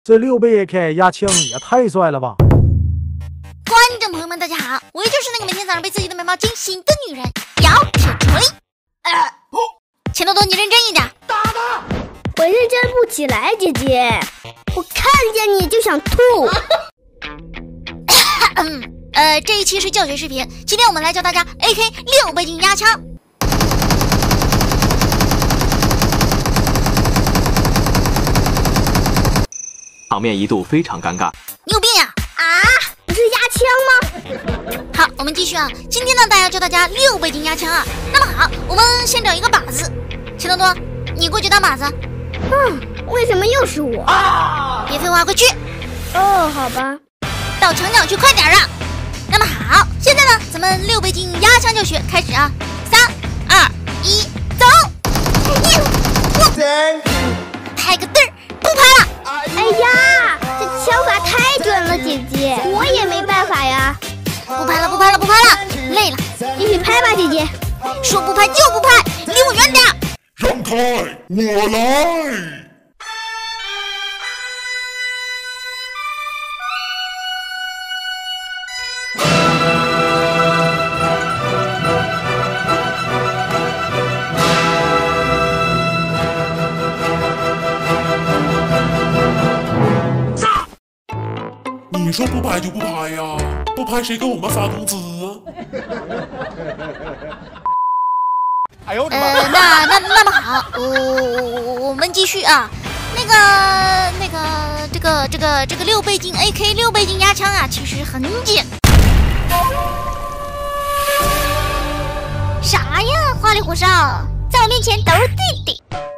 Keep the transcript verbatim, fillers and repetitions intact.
这六倍 A K 压枪也太帅了吧！ 观众朋友们，大家好，我就是那个每天早上被自己的美貌惊醒的女人，姚铁锤。呃，钱多多，你认真一点。 打他！我认真不起来，姐姐，我看见你就想吐。 嗯，呃，这一期是教学视频，今天我们来教大家 A K 六倍镜压枪。 场面一度非常尴尬。 你有病呀！ 啊，不是压枪吗？好，我们继续啊。今天呢，大家教大家六倍镜压枪啊。那么好，我们先找一个靶子。钱多多，你过去当靶子。 嗯，为什么又是我？ 啊！别废话，快去。 哦，好吧。 到墙角去，快点啊！那么好，现在呢，咱们六倍镜压枪教学开始啊！三、二、一，走！拍个嘚儿，不拍了。 哎呀，这枪法太准了，姐姐，我也没办法呀。 不拍了，不拍了，不拍了，累了。 继续拍吧，姐姐。 说不拍就不拍，离我远点。 让开，我来。你说不拍就不拍呀，不拍谁给我们发工资啊？ 哎呦我的妈！呃，那那那么好，我我我我们继续啊。那个那个这个这个这个六倍镜 A K 六倍镜压枪啊，其实很简单。啥呀，花里胡哨，在我面前都是弟弟。